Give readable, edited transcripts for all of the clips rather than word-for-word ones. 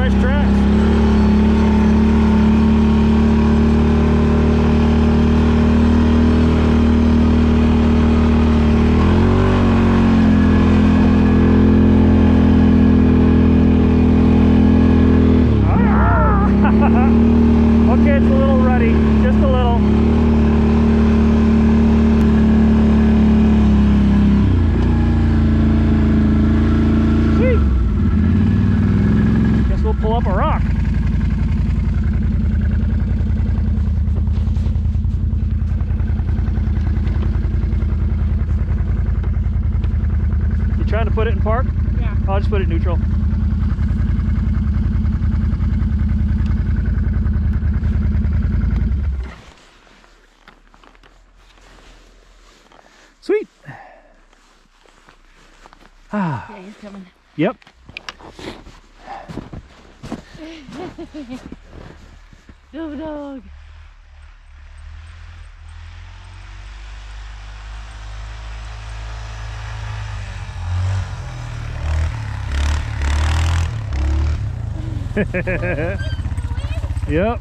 nice tracks. Okay, it's a little ruddy, just a little. Sweet. Guess we'll pull up a rock. You trying to put it in park? Yeah. I'll just put it neutral. Sweet. Ah. Yeah, he's coming. Yep. Go dog. Yep.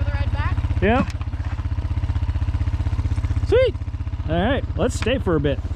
Yep. Sweet. All right, let's stay for a bit.